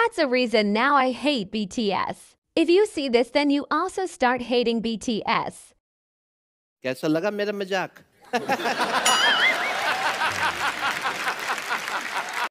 That's a reason now I hate BTS. If you see this, then you also start hating BTS. कैसा लगा मेरा मजाक?